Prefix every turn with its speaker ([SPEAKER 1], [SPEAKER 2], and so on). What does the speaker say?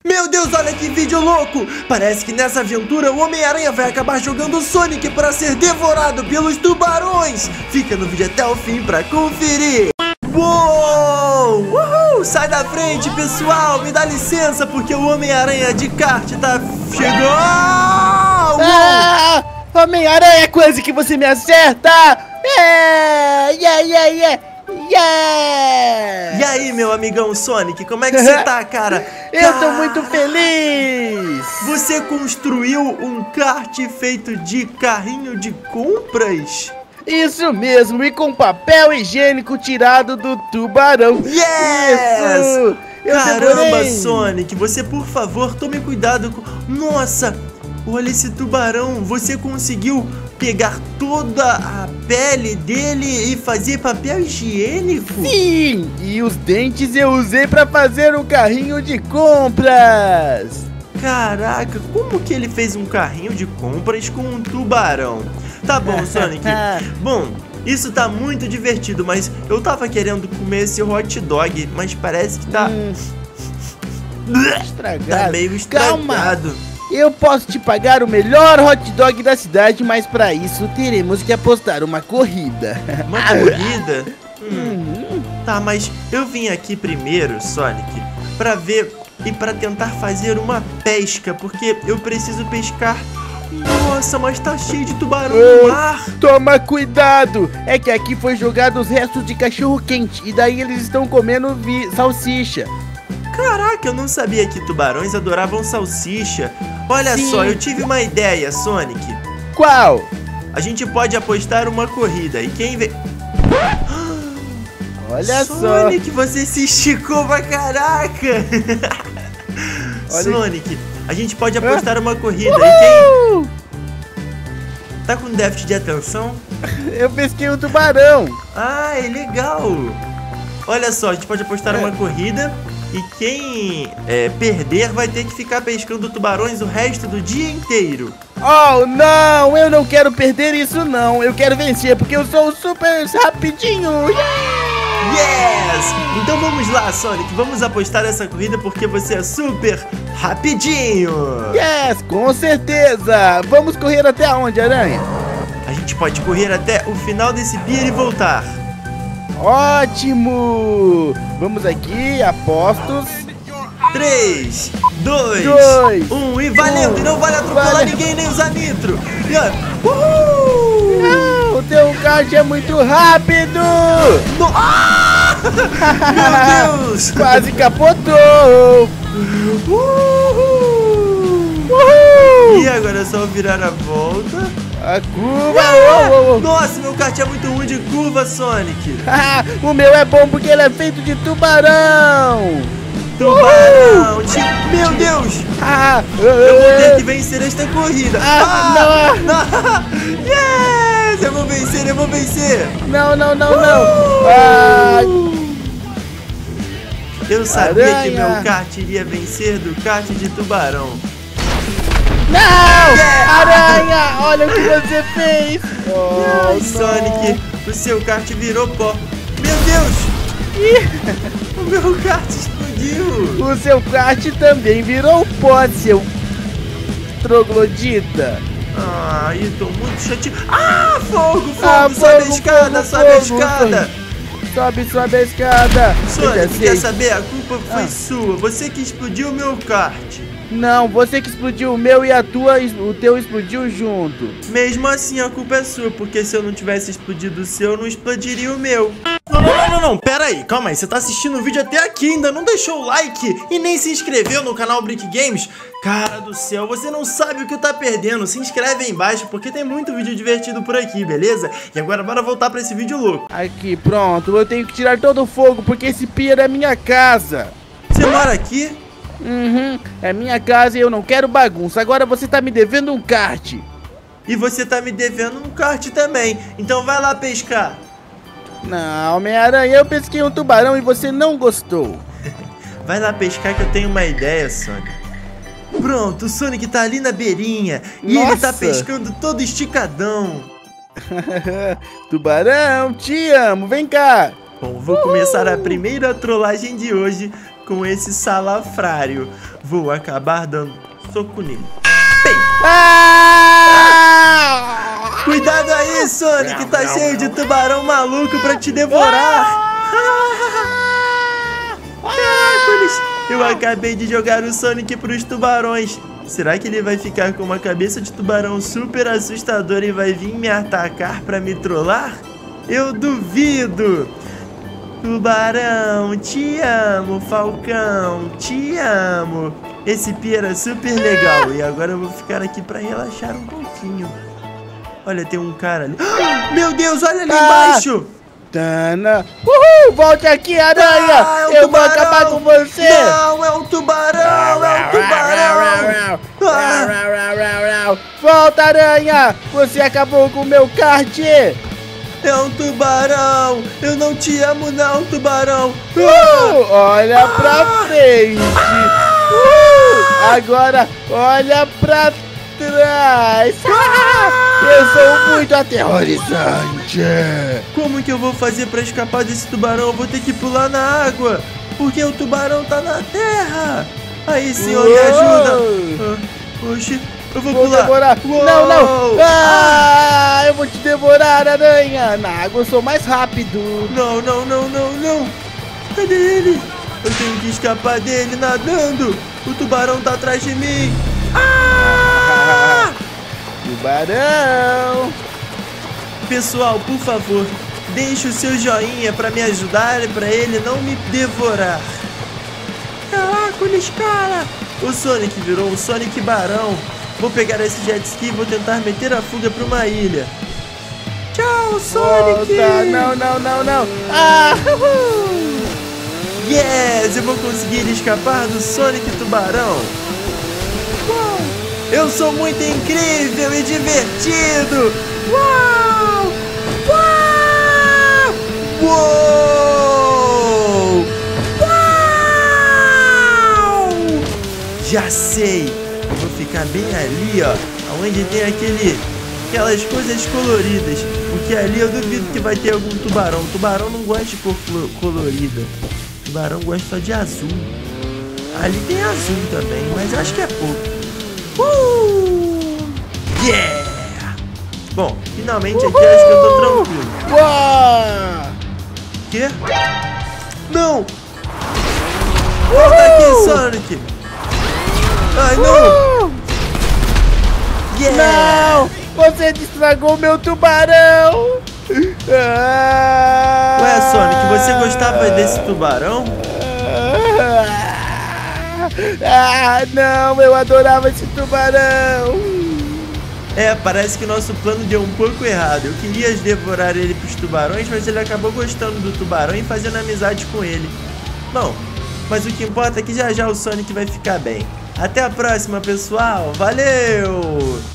[SPEAKER 1] Meu Deus, olha que vídeo louco! Parece que nessa aventura o Homem-Aranha vai acabar jogando o Sonic para ser devorado pelos tubarões! Fica no vídeo até o fim pra conferir! Uou! Uhul! Sai da frente, pessoal! Me dá licença porque o Homem-Aranha de kart tá chegando!
[SPEAKER 2] Ah! Homem-Aranha, quase que você me acerta! Yeah!
[SPEAKER 1] E aí, meu amigão Sonic, como é que você tá, cara?
[SPEAKER 2] Eu tô muito feliz!
[SPEAKER 1] Você construiu um kart feito de carrinho de compras?
[SPEAKER 2] Isso mesmo, e com papel higiênico tirado do tubarão.
[SPEAKER 1] Yes!
[SPEAKER 2] Isso!
[SPEAKER 1] Caramba,
[SPEAKER 2] devorei.
[SPEAKER 1] Sonic, você por favor tome cuidado com... Nossa, olha esse tubarão, você conseguiu pegar toda a pele dele e fazer papel higiênico?
[SPEAKER 2] Sim, e os dentes eu usei pra fazer um carrinho de compras.
[SPEAKER 1] Caraca, como que ele fez um carrinho de compras com um tubarão? Tá bom, Sonic. Bom, isso tá muito divertido, mas eu tava querendo comer esse hot dog, mas parece que tá...
[SPEAKER 2] Estragado.
[SPEAKER 1] Tá meio estragado.
[SPEAKER 2] Calma. Eu posso te pagar o melhor hot dog da cidade, mas pra isso teremos que apostar uma corrida.
[SPEAKER 1] Uma corrida? Tá, mas eu vim aqui primeiro, Sonic, pra ver e pra tentar fazer uma pesca, porque eu preciso pescar. Nossa, mas tá cheio de tubarão no mar.
[SPEAKER 2] Toma cuidado, é que aqui foi jogado os restos de cachorro quente e daí eles estão comendo salsicha.
[SPEAKER 1] Caraca, eu não sabia que tubarões adoravam salsicha. Olha
[SPEAKER 2] Sim.
[SPEAKER 1] só, eu tive uma ideia, Sonic.
[SPEAKER 2] Qual?
[SPEAKER 1] A gente pode apostar uma corrida e quem vê...
[SPEAKER 2] Olha
[SPEAKER 1] Sonic, você se esticou pra caraca. Sonic, a gente pode apostar uma corrida e quem... Tá com déficit de atenção?
[SPEAKER 2] Eu pesquei um tubarão.
[SPEAKER 1] Ah, é legal. Olha só, a gente pode apostar uma corrida e quem perder vai ter que ficar pescando tubarões o resto do dia inteiro.
[SPEAKER 2] Oh, não, eu não quero perder isso não. Eu quero vencer porque eu sou super rapidinho.
[SPEAKER 1] Yes! Então vamos lá, Sonic, vamos apostar essa corrida porque você é super rapidinho.
[SPEAKER 2] Yes, com certeza. Vamos correr até onde, Aranha?
[SPEAKER 1] A gente pode correr até o final desse pier e voltar.
[SPEAKER 2] Ótimo! Vamos aqui, apostos.
[SPEAKER 1] 3, 2,
[SPEAKER 2] Dois,
[SPEAKER 1] 1 e valendo! E não vale atropelar ninguém nem usar nitro! Uhul!
[SPEAKER 2] Não, o teu kart é muito rápido!
[SPEAKER 1] Ah! Meu Deus!
[SPEAKER 2] Quase capotou! Uhul!
[SPEAKER 1] E agora é só virar a volta.
[SPEAKER 2] A curva!
[SPEAKER 1] Nossa, meu kart é muito ruim de curva, Sonic!
[SPEAKER 2] O meu é bom porque ele é feito de tubarão!
[SPEAKER 1] Tubarão! Meu Deus! Eu vou ter que vencer esta corrida!
[SPEAKER 2] Não!
[SPEAKER 1] Yes! Eu vou vencer, eu vou vencer!
[SPEAKER 2] Não!
[SPEAKER 1] Eu sabia que
[SPEAKER 2] Aranha.
[SPEAKER 1] meu kart iria vencer do kart de tubarão.
[SPEAKER 2] Não! Aranha! Olha o que você fez!
[SPEAKER 1] Ai, Sonic, o seu kart virou pó. Meu Deus! O meu kart explodiu!
[SPEAKER 2] O seu kart também virou pó, seu troglodita!
[SPEAKER 1] Ai, eu tô muito chateado. Ah, fogo! Sobe
[SPEAKER 2] Fogo,
[SPEAKER 1] a escada, sobe a
[SPEAKER 2] fogo.
[SPEAKER 1] escada!
[SPEAKER 2] Sobe a escada!
[SPEAKER 1] Sonic, quer saber? A culpa foi sua. Você que explodiu o meu kart.
[SPEAKER 2] Não, você que explodiu o meu e o teu explodiu junto.
[SPEAKER 1] Mesmo assim, a culpa é sua, porque se eu não tivesse explodido o seu, não explodiria o meu. Não, pera aí, calma aí, você tá assistindo o vídeo até aqui, ainda não deixou o like e nem se inscreveu no canal Brick Games? Cara do céu, você não sabe o que tá perdendo, se inscreve aí embaixo porque tem muito vídeo divertido por aqui, beleza? E agora bora voltar pra esse vídeo louco.
[SPEAKER 2] Aqui, pronto, eu tenho que tirar todo o fogo porque esse pier é minha casa.
[SPEAKER 1] Você mora aqui?
[SPEAKER 2] É minha casa e eu não quero bagunça, agora você tá me devendo um kart.
[SPEAKER 1] E você tá me devendo um kart também, então vai lá pescar.
[SPEAKER 2] Não, Homem-Aranha, eu pesquei um tubarão e você não gostou.
[SPEAKER 1] Vai lá pescar que eu tenho uma ideia, Sonic. Pronto, o Sonic tá ali na beirinha e ele tá
[SPEAKER 2] Nossa.
[SPEAKER 1] pescando todo esticadão.
[SPEAKER 2] Tubarão, te amo, vem cá.
[SPEAKER 1] Bom, vou começar a primeira trollagem de hoje com esse salafrário. vou acabar dando soco nele. Cuidado aí, Sonic, tá cheio de tubarão maluco pra te devorar. Caracoles, eu acabei de jogar o Sonic pros tubarões. Será que ele vai ficar com uma cabeça de tubarão super assustadora e vai vir me atacar pra me trollar? Eu duvido. Tubarão, te amo. Falcão, te amo. Esse Pi era super legal. E agora eu vou ficar aqui pra relaxar um pouquinho. Olha, tem um cara ali. Meu Deus, olha ali embaixo.
[SPEAKER 2] Tana. Uhul, volte aqui, aranha. Eu vou acabar com você.
[SPEAKER 1] Não, é um tubarão, é um tubarão.
[SPEAKER 2] Volta, aranha. Você acabou com o meu kart.
[SPEAKER 1] É um tubarão. Eu não te amo não, tubarão.
[SPEAKER 2] Olha pra frente. Agora, olha pra trás. Eu sou muito aterrorizante.
[SPEAKER 1] Como que eu vou fazer pra escapar desse tubarão? Eu vou ter que pular na água, porque o tubarão tá na terra. Aí, senhor, me ajuda. Oxi, eu vou pular.
[SPEAKER 2] Devorar. Não, não. Eu vou te devorar, aranha. Na água eu sou mais rápido.
[SPEAKER 1] Não, não, não, não, não. Cadê ele? Eu tenho que escapar dele nadando. O tubarão tá atrás de mim.
[SPEAKER 2] Tubarão.
[SPEAKER 1] Pessoal, por favor, deixe o seu joinha pra me ajudar e pra ele não me devorar. Caracoles, cara. O Sonic virou um Sonic Barão. Vou pegar esse jet ski e vou tentar meter a fuga pra uma ilha. Tchau, Sonic.
[SPEAKER 2] Volta. Não, não, não, não.
[SPEAKER 1] Yes, eu vou conseguir escapar do Sonic Tubarão. Uau, eu sou muito incrível e divertido. Uau! Uau! Uou! Uau! Já sei. Eu vou ficar bem ali, ó, onde tem aquelas coisas coloridas. Porque ali eu duvido que vai ter algum tubarão. O tubarão não gosta de cor colorida. O tubarão gosta só de azul. Ali tem azul também, mas acho que é pouco. Yeah! Bom, finalmente aqui acho que eu tô tranquilo. Quê? Não! Volta aqui, Sonic! Ai, não! Yeah!
[SPEAKER 2] Não! Você estragou meu tubarão!
[SPEAKER 1] Ué, Sonic, você gostava desse tubarão?
[SPEAKER 2] Não, eu adorava esse tubarão.
[SPEAKER 1] Parece que nosso plano deu um pouco errado. Eu queria devorar ele pros tubarões, mas ele acabou gostando do tubarão e fazendo amizade com ele. Bom, mas o que importa é que já já o Sonic vai ficar bem. Até a próxima, pessoal. Valeu!